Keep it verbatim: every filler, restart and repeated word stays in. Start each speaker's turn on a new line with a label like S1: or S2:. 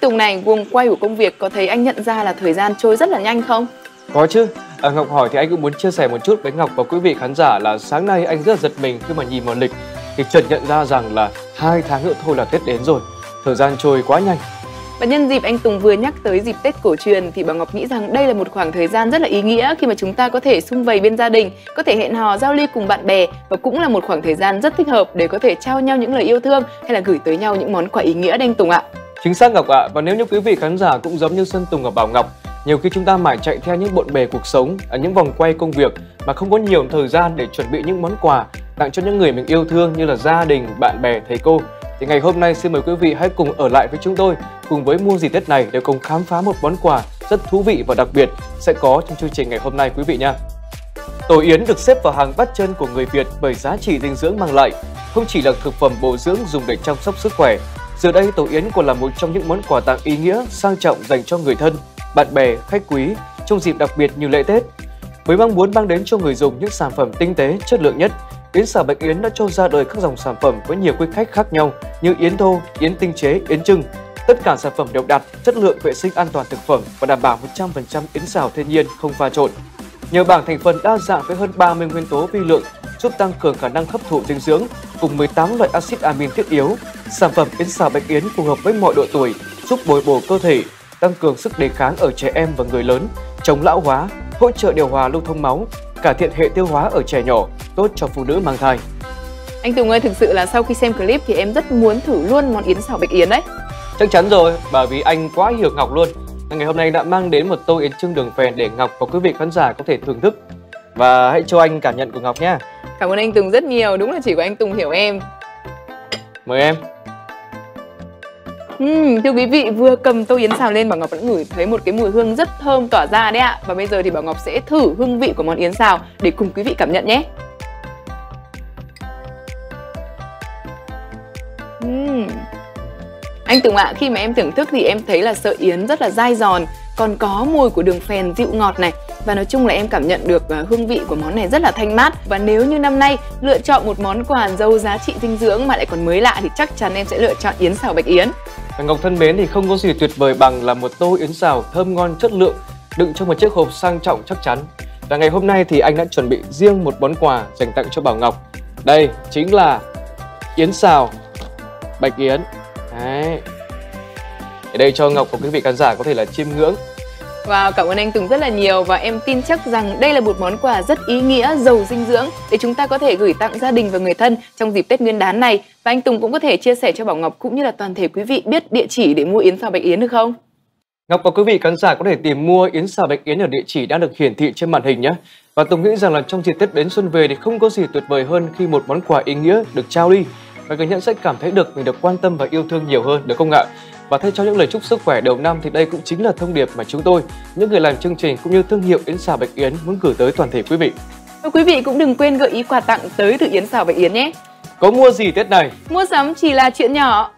S1: Tùng này, guồng quay của công việc có thấy anh nhận ra là thời gian trôi rất là nhanh không?
S2: Có chứ. À, Ngọc hỏi thì anh cũng muốn chia sẻ một chút với Ngọc và quý vị khán giả là sáng nay anh rất là giật mình khi mà nhìn vào lịch thì chợt nhận ra rằng là hai tháng nữa thôi là Tết đến rồi. Thời gian trôi quá nhanh.
S1: Và nhân dịp anh Tùng vừa nhắc tới dịp Tết cổ truyền thì Bảo Ngọc nghĩ rằng đây là một khoảng thời gian rất là ý nghĩa khi mà chúng ta có thể sum vầy bên gia đình, có thể hẹn hò giao lưu cùng bạn bè, và cũng là một khoảng thời gian rất thích hợp để có thể trao nhau những lời yêu thương hay là gửi tới nhau những món quà ý nghĩa đấy anh Tùng ạ.
S2: Chính xác Ngọc ạ. Và nếu như quý vị khán giả cũng giống như Sơn Tùng và Bảo Ngọc, nhiều khi chúng ta mãi chạy theo những bộn bề cuộc sống, ở những vòng quay công việc mà không có nhiều thời gian để chuẩn bị những món quà tặng cho những người mình yêu thương như là gia đình, bạn bè, thầy cô, thì ngày hôm nay xin mời quý vị hãy cùng ở lại với chúng tôi, cùng với Mua Gì Tết này để cùng khám phá một món quà rất thú vị và đặc biệt sẽ có trong chương trình ngày hôm nay quý vị nha. Tổ yến được xếp vào hàng bắt chân của người Việt bởi giá trị dinh dưỡng mang lại, không chỉ là thực phẩm bổ dưỡng dùng để chăm sóc sức khỏe. Giờ đây tổ yến còn là một trong những món quà tặng ý nghĩa, sang trọng dành cho người thân, bạn bè, khách quý trong dịp đặc biệt như lễ Tết. Với mong muốn mang đến cho người dùng những sản phẩm tinh tế, chất lượng nhất, Yến Xào Bạch Yến đã cho ra đời các dòng sản phẩm với nhiều quy cách khác nhau như yến thô, yến tinh chế, yến trưng. Tất cả sản phẩm đều đạt chất lượng vệ sinh an toàn thực phẩm và đảm bảo một trăm phần trăm yến xào thiên nhiên không pha trộn. Nhờ bảng thành phần đa dạng với hơn ba mươi nguyên tố vi lượng giúp tăng cường khả năng hấp thụ dinh dưỡng cùng mười tám loại axit amin thiết yếu, sản phẩm Yến Xào Bạch Yến phù hợp với mọi độ tuổi, giúp bồi bổ cơ thể, tăng cường sức đề kháng ở trẻ em và người lớn, chống lão hóa, hỗ trợ điều hòa lưu thông máu, cải thiện hệ tiêu hóa ở trẻ nhỏ, tốt cho phụ nữ mang thai.
S1: Anh Tùng ơi, thực sự là sau khi xem clip thì em rất muốn thử luôn món yến xào Bạch Yến đấy.
S2: Chắc chắn rồi, bởi vì anh quá hiểu Ngọc luôn. Ngày hôm nay đã mang đến một tô yến trưng đường phèn để Ngọc và quý vị khán giả có thể thưởng thức. Và hãy cho anh cảm nhận của Ngọc nhé.
S1: Cảm ơn anh Tùng rất nhiều, đúng là chỉ có anh Tùng hiểu em.
S2: Mời em.
S1: Uhm, thưa quý vị, vừa cầm tô yến xào lên Bảo Ngọc vẫn ngửi thấy một cái mùi hương rất thơm tỏa ra đấy ạ. Và bây giờ thì Bảo Ngọc sẽ thử hương vị của món yến xào để cùng quý vị cảm nhận nhé. Uhm. Anh Tùng ạ, à, khi mà em thưởng thức thì em thấy là sợi yến rất là dai giòn, còn có mùi của đường phèn dịu ngọt này. Và nói chung là em cảm nhận được hương vị của món này rất là thanh mát. Và nếu như năm nay lựa chọn một món quà giàu giá trị dinh dưỡng mà lại còn mới lạ thì chắc chắn em sẽ lựa chọn yến xào Bạch Yến.
S2: Ngọc thân mến, thì không có gì tuyệt vời bằng là một tô yến xào thơm ngon chất lượng đựng trong một chiếc hộp sang trọng chắc chắn. Và ngày hôm nay thì anh đã chuẩn bị riêng một món quà dành tặng cho Bảo Ngọc. Đây chính là yến xào Bạch Yến. Đấy. Ở đây cho Ngọc và quý vị khán giả có thể là chiêm ngưỡng.
S1: Wow, cảm ơn anh Tùng rất là nhiều và em tin chắc rằng đây là một món quà rất ý nghĩa, giàu dinh dưỡng để chúng ta có thể gửi tặng gia đình và người thân trong dịp Tết Nguyên đán này. Và anh Tùng cũng có thể chia sẻ cho Bảo Ngọc cũng như là toàn thể quý vị biết địa chỉ để mua yến xào Bạch Yến được không?
S2: Ngọc và quý vị khán giả có thể tìm mua yến xào Bạch Yến ở địa chỉ đang được hiển thị trên màn hình nhé. Và Tùng nghĩ rằng là trong dịp Tết đến xuân về thì không có gì tuyệt vời hơn khi một món quà ý nghĩa được trao đi và người nhận sẽ cảm thấy được mình được quan tâm và yêu thương nhiều hơn, được không ạ? Và thay cho những lời chúc sức khỏe đầu năm thì đây cũng chính là thông điệp mà chúng tôi, những người làm chương trình cũng như thương hiệu yến xào Bạch Yến muốn gửi tới toàn thể quý vị.
S1: Và quý vị cũng đừng quên gợi ý quà tặng tới từ yến xào Bạch Yến nhé.
S2: Có mua gì Tết này?
S1: Mua sắm chỉ là chuyện nhỏ.